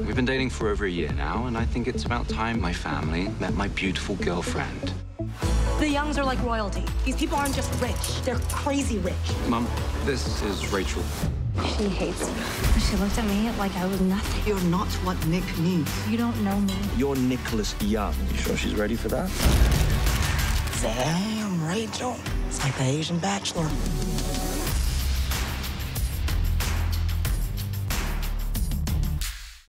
We've been dating for over a year now, and I think it's about time my family met my beautiful girlfriend. The Youngs are like royalty. These people aren't just rich, they're crazy rich. Mom, this is Rachel. She hates me. She looked at me like I was nothing. You're not what Nick needs. You don't know me. You're Nicholas Young. You sure she's ready for that? Damn, Rachel. It's like the Asian Bachelor.